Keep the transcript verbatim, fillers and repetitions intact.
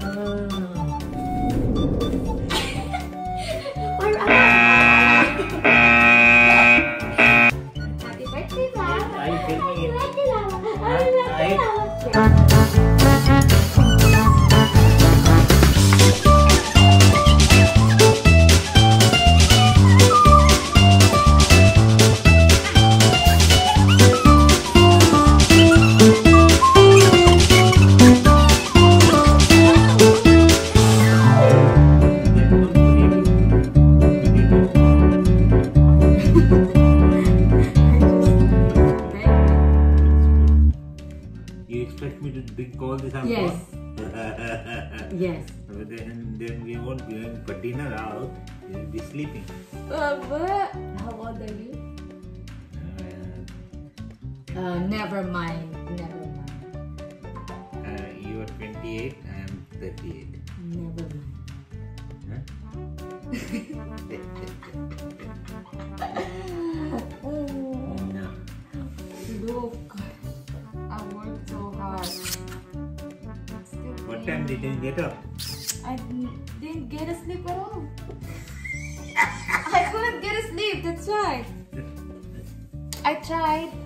Happy birthday, Mom. Are you filming it? Happy birthday, Mama. You expect me to drink all this alcohol? Yes. Yes. But then, then we won't be going for dinner out. We'll be sleeping. Uh, but how old are you? Uh, Uh, never mind. Never mind. uh, you are twenty-eight, I am thirty-eight. Never mind. Huh? No. Look, I worked so hard. Still What pain. time did you get up? I didn't get a sleep at all. I couldn't get a sleep, that's why. I tried.